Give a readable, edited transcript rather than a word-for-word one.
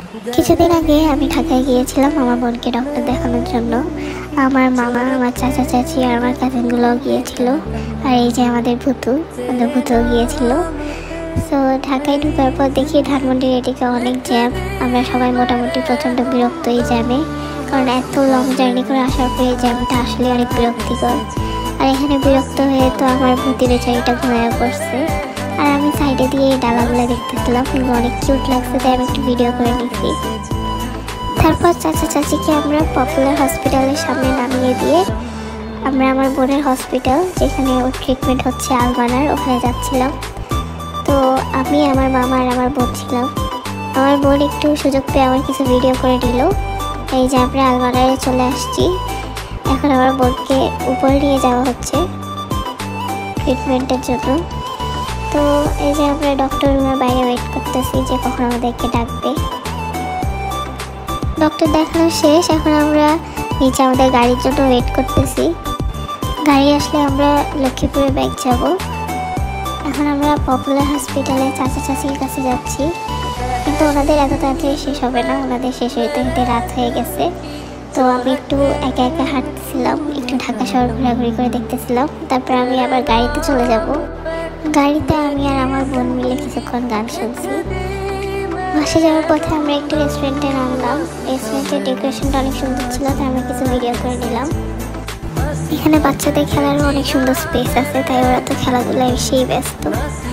কিছুদিন আগে আমি ঢাকায় গিয়েছিলাম আমার বোনকে ডক্টর দেখানোর জন্য। আমার মামা, আমার চাচা চাচি আর আমার কাজিনগুলোও গিয়েছিল। আর এই যে আমাদের ভূতুও গিয়েছিল। সো ঢাকায় ঢোকার পর দেখি ধানমন্ডির এদিকে অনেক জ্যাম। আমরা সবাই মোটামুটি প্রচণ্ড বিরক্ত এই জ্যামে, কারণ এত লং জার্নি করে আসার পরে এই জ্যামটা আসলে অনেক বিরক্তিকর। আর এখানে বিরক্ত হয়ে তো আমার ভূতি বেচারিটা ঘুমিয়ে পড়ছে। আর আমি সাইডে দিয়ে এই ডালাগুলো দেখতেছিলাম, কিন্তু অনেক কিউট লাগছে, তাই আমি একটু ভিডিও করে নিচ্ছি। তারপর চাচা চাচিকে আমরা পপুলার হসপিটালের সামনে নামিয়ে দিয়ে আমরা আমার বোনের হসপিটাল, যেখানে ওর ট্রিটমেন্ট হচ্ছে আলবানার, ওখানে যাচ্ছিলাম। তো আমি, আমার মামা আর আমার বোন ছিলাম। আমার বোন একটু সুযোগ পেয়ে আমার কিছু ভিডিও করে দিল। এই যে আমরা আলবানারে চলে আসছি। এখন আমার বোনকে উপরে নিয়ে যাওয়া হচ্ছে ট্রিটমেন্টের জন্য। তো এই যে আমরা ডক্টর রুমের বাইরে ওয়েট করতেছি যে কখন আমাদেরকে ডাকবে। ডক্টর দেখানো শেষ, এখন আমরা নিচে আমাদের গাড়ির জন্য ওয়েট করতেছি। গাড়ি আসলে আমরা লক্ষ্মীপুরে ব্যাক যাব। এখন আমরা পপুলার হসপিটালে চাচা চাচির কাছে যাচ্ছি, কিন্তু ওনাদের এত তাড়াতাড়ি শেষ হবে না, ওনাদের শেষ হইতে হইতে রাত হয়ে গেছে। তো আমি একটু একা একা হাঁটতেছিলাম, একটু ঢাকা শহর ঘোরাঘুরি করে দেখতেছিলাম। তারপর আমি আবার গাড়িতে চলে যাব। গাড়িতে আমি আর আমার বোন মিলে কিছুক্ষণ গান শুনছি। বাসে যাওয়ার পথে আমরা একটু রেস্টুরেন্টে নামলাম। রেস্টুরেন্টের ডেকোরেশনটা অনেক সুন্দর ছিল, তাই আমরা কিছু ভিডিও করে নিলাম। এখানে বাচ্চাদের খেলারও অনেক সুন্দর স্পেস আছে, তাই ওরা তো খেলাধুলায় বেশি ব্যস্ত।